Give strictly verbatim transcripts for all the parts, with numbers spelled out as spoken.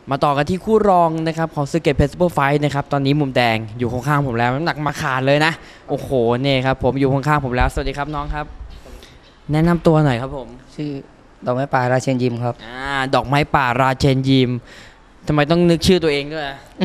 มาต่อกันที่คู่รองนะครับของศึกเกตเพชรซูเปอร์ไฟท์นะครับตอนนี้มุมแดงอยู่ข้างๆผมแล้วน้ำหนักมาขาดเลยนะโอ้โหเนี่ยครับผมอยู่ข้างๆผมแล้วสวัสดีครับน้องครับแนะนำตัวหน่อยครับผมชื่อดอกไม้ป่าราเชนยิมครับอ่าดอกไม้ป่าราเชนยิมทำไมต้องนึกชื่อตัวเองด้วย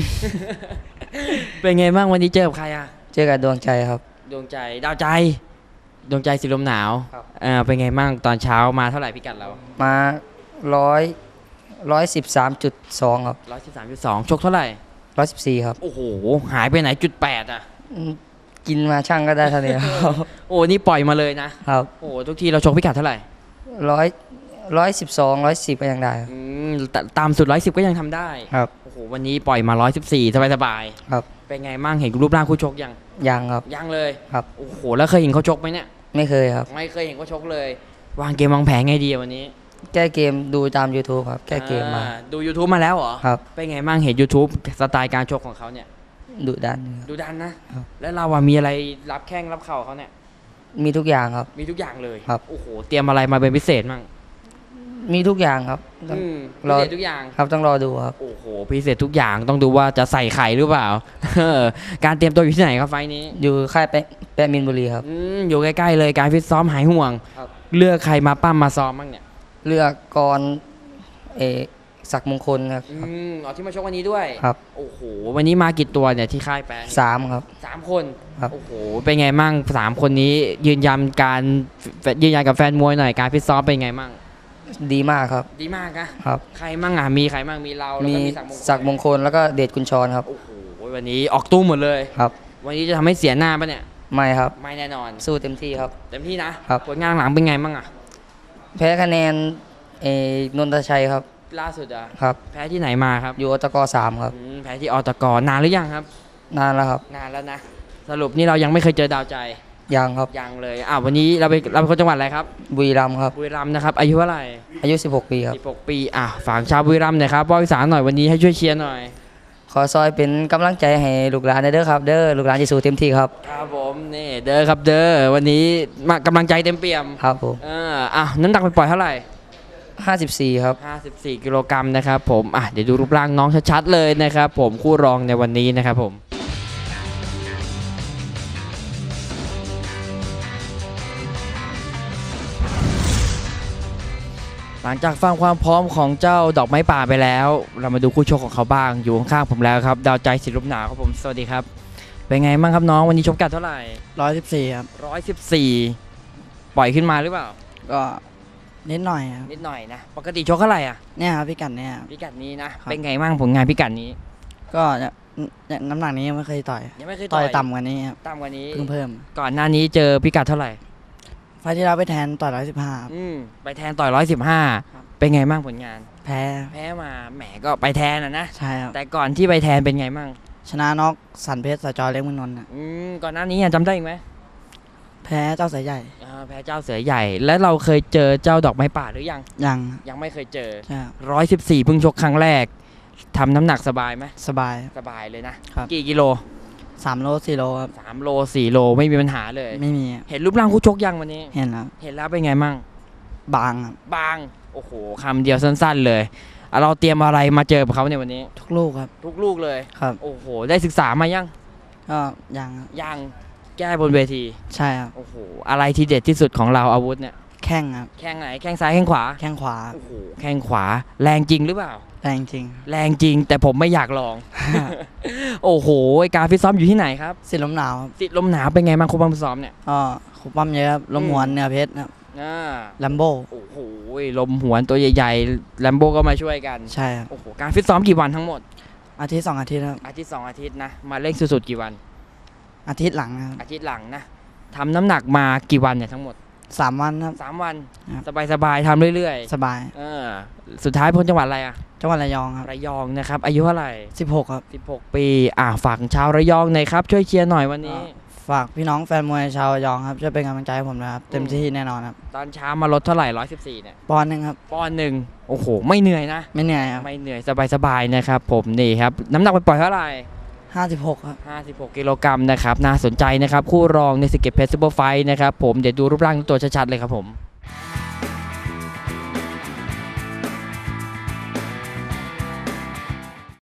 เป็นไงบ้างวันนี้เจอกับใครอ่ะเจอกับดวงใจครับดวงใจดาวใจดวงใจสีลมหนาวอ่าเป็นไงบ้างตอนเช้ามาเท่าไหร่พิกัดเรามาร้อยร้อยสิบสามจุดสองครับร้อยสิบสามจุดสองชกเท่าไหร่ร้อยสิบสี่ครับโอ้โหหายไปไหนจุดแปดอ่ะกินมาช่างก็ได้เท่านี้ครับโอ้นี่ปล่อยมาเลยนะครับโอ้ทุกทีเราชกพิกัดเท่าไหร่ร้อยร้อยสิบสองร้อยสิบก็ยังได้อืมตามสุดร้อยสิบก็ยังทำได้ครับโอ้โหวันนี้ปล่อยมาร้อยสิบสี่สบายสบายครับเป็นไงมั่งเห็นรูปร่างคู่ชกยังยังครับยังเลยครับโอ้โหแล้วเคยเห็นเขาชกไหมเนี่ยไม่เคยครับไม่เคยเห็นเขาชกเลยวางเกมวางแผนไงดีวันนี้แก้เกมดูตาม YouTube ครับแก้เกมมาดู YouTube มาแล้วเหรอครับเป็นไงมั่งเห็น YouTube สไตล์การชกของเขาเนี่ยดุดันดุดันนะแล้วเราว่ามีอะไรรับแข้งรับเข่าเขาเนี่ยมีทุกอย่างครับมีทุกอย่างเลยครับโอ้โหเตรียมอะไรมาเป็นพิเศษมั่งมีทุกอย่างครับพิเศษทุกอย่างครับต้องรอดูครับโอ้โหพิเศษทุกอย่างต้องดูว่าจะใส่ไข่หรือเปล่า การเตรียมตัวอยู่ที่ไหนครับไฟนี้อยู่ค่ายแปะแปะมินบุรีครับอยู่ใกล้ๆเลยการฟิตซ้อมหายห่วงเลือกใครมาปั้มมาซ้อมบ้างเนี่ยเลือกกรเอศักดิ์มงคลครับอืมอ๋อที่มาชกวันนี้ด้วยครับโอ้โหวันนี้มากี่ตัวเนี่ยที่ค่ายแปะสามครับสามคนครับโอ้โหเป็นไงมั่งสามคนนี้ยืนยันการยืนยันกับแฟนมวยหน่อยการฟิตซ้อมเป็นไงมั่งดีมากครับดีมากนะครับใครมั่งอ่ะมีใครมั่งมีเราแล้วก็มีศักดิ์มงคลแล้วก็เดชกุญชรครับโอ้โหวันนี้ออกตู้หมดเลยครับวันนี้จะทำให้เสียหน้าปะเนี่ยไม่ครับไม่แน่นอนสู้เต็มที่ครับเต็มที่นะครับผลงานหลังเป็นไงมั่งอ่ะแพ้คะแนนเอนนทชัยครับล่าสุดอ่ะครับแพ้ที่ไหนมาครับอยู่อตกสามครับแพ้ที่อตกนานหรือยังครับนานแล้วครับนานแล้วนะสรุปนี่เรายังไม่เคยเจอดาวใจยังครับยังเลยอ่ะวันนี้เราไปเราเป็นคนจังหวัดอะไรครับบุรีรัมย์ครับบุรีรัมย์นะครับอายุเท่าไหร่อายุสิบหกปีครับสิบหกปีอ่ะฝากชาวบุรีรัมย์หน่อยครับบอยสารหน่อยวันนี้ให้ช่วยเชียร์หน่อยขอซอยเป็นกำลังใจให้ลูกหลานเด้อครับเด้อลูกหลานจะสู้เต็มที่ครับครับผมนี่เด้อครับเด้อวันนี้มากำลังใจเต็มเปี่ยมครับผมเอออ่ะน้ำหนักไปปล่อยเท่าไหร่ห้าสิบสี่ครับห้าสิบสี่กิโลกรัมนะครับผมอ่ะเดี๋ยวดูรูปร่างน้องชัดๆเลยนะครับผมคู่รองในวันนี้นะครับผมหลังจากฟังความพร้อมของเจ้าดอกไม้ป่าไปแล้วเรามาดูคู่ชกของเขาบ้างอยู่ข้างๆผมแล้วครับดาวใจศิลป์หนาวครับผมสวัสดีครับเป็นไงบ้างครับน้องวันนี้ชกกัดเท่าไหร่ร้อยสิบสี่ครับร้อยสิบสี่ปล่อยขึ้นมาหรือเปล่าก็นิดหน่อยครับนิดหน่อยนะปกติชกเท่าไหร่อ่ะเนี่ยครับพิกัดเนี่ยพิกัดนี้นะเป็นไงบ้างผลงานพิกัดนี้ก็น้ำหนักนี้ยังไม่เคยต่อยยังไม่เคยต่อยต่ำกว่านี้ครับต่ำกว่านี้เพิ่งเพิ่มก่อนหน้านี้เจอพิกัดเท่าไหร่ไฟที่เราไปแทนต่อยร้อยสิบห้าอืมไปแทนต่อยร้อยสิบห้าเป็นไงบ้างผลงานแพ้แพ้มาแหมก็ไปแทนอ่ะนะใช่ครับแต่ก่อนที่ไปแทนเป็นไงบ้างชนะน็อกสันเพชรสจอเล็กเมืองนนท์อืมก่อนหน้านี้จำได้ไหมแพ้เจ้าเสือใหญ่แพ้เจ้าเสือใหญ่แล้วเราเคยเจอเจ้าดอกไม้ป่าหรือยังยังยังไม่เคยเจอใช่ร้อยสิบสี่เพิ่งชกครั้งแรกทำน้ำหนักสบายไหมสบายสบายเลยนะครับกี่กิโลสามโลสี่โลครับสามโลสี่โลไม่มีปัญหาเลยไม่มีเห็นรูปร่างคู่ชกยังวันนี้เห็นแล้วเห็นแล้วเป็นไงมั่งบางครับบางโอ้โหคำเดียวสั้นๆเลยเราเตรียมอะไรมาเจอกับเขาในวันนี้ทุกลูกครับทุกลูกเลยครับโอ้โหได้ศึกษามายังก็ยังยังแก้บนเวทีใช่ครับโอ้โหอะไรที่เด็ดที่สุดของเราอาวุธเนี่ยแข้งครับแข้งไหนแข้งซ้ายแข้งขวาแข้งขวาโอ้โหแข้งขวาแรงจริงหรือเปล่าแรงจริงแรงจริงแต่ผมไม่อยากลอง โอ้โหการฟิตซ้อมอยู่ที่ไหนครับสิลมหนาวสิลมหนาวเป็นไงบ้างครูปั้มซ้อมเนี่ยอ๋อครูปั้มเยอะครับลมหวนเนื้อเพชรครับแลมโบโอ้โหลมหวนตัวใหญ่ๆแลมโบก็มาช่วยกันใช่ครับโอ้โหการฟิตซ้อมกี่วันทั้งหมดอาทิตย์สองอาทิตย์ครับอาทิตย์สองอาทิตย์นะมาเร่งสุดๆกี่วันอาทิตย์หลังนะครับอาทิตย์หลังนะทำน้ำหนักมากี่วันเนี่ยทั้งหมดสามวันครับสามวันสบายๆทำเรื่อยๆสบายเออสุดท้ายพ้นจังหวัดอะไรอ่ะจังหวัดระยองครับระยองนะครับอายุเท่าไหร่สิบหกครับสิบหกปีอ่าฝากชาวระยองหน่อยครับช่วยเชียร์หน่อยวันนี้ฝากพี่น้องแฟนมวยชาวระยองครับช่วยเป็นกำลังใจให้ผมนะครับเต็มที่แน่นอนครับตอนเช้ามาลดเท่าไหร่ร้อยสิบสี่เนี่ยปอนด์หนึ่งครับปอนด์หนึ่งโอ้โหไม่เหนื่อยนะไม่เหนื่อยครับไม่เหนื่อยสบายๆนะครับผมนี่ครับน้ำหนักไปปล่อยเท่าไหร่ห้าสิบหกครับห้าสิบหกกิโลกรัมนะครับน่าสนใจนะครับคู่รองในศึกเก็ตเพชรซูเปอร์ไฟท์นะครับผมเดี๋ยวดูรูปร่างตัวชัดๆเลยครับผม